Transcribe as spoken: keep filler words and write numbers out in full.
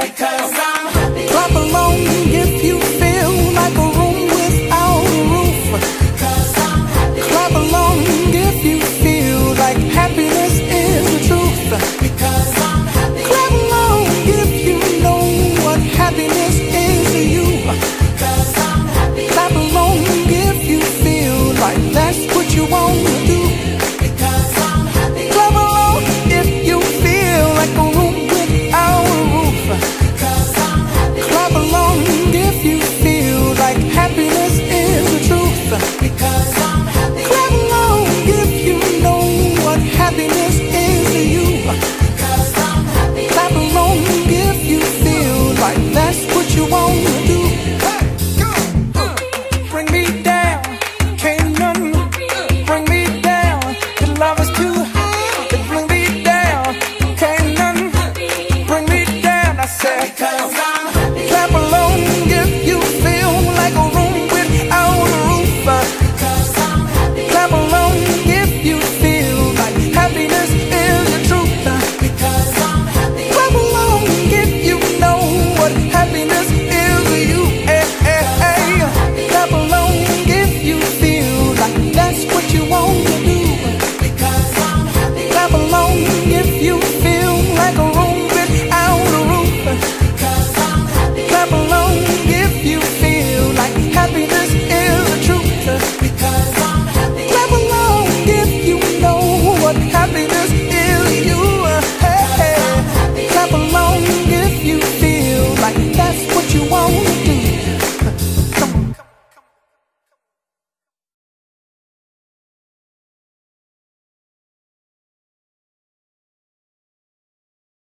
Because I'm happy. Clap along if you feel like a room without a roof. Because I'm happy. Clap along if you feel like happiness is the truth. Because I'm happy. Clap along if you know what happiness is to you. Because I'm happy. Clap along if you feel like that's what you want to do. Because I'm happy. Clap along if you feel like a room without a roof. Because I'm happy. Clap along if you feel like happiness is the truth. Because I'm happy. Clap along if you know what happiness is to you. Because I'm happy. Clap along if you feel like that's what you want to do. Hey, go, uh, bring me down, can't none bring me down. The love is too high, it bring me down, can't none bring me down. I said, because